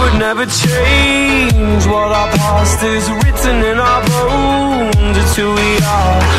would never change what our past is written in our bones. It's who we are.